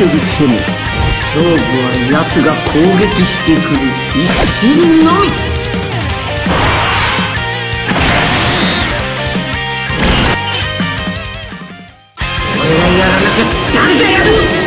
る攻め。勝負は奴が攻撃してくる一心のみ。俺がやらなきゃ誰がやる。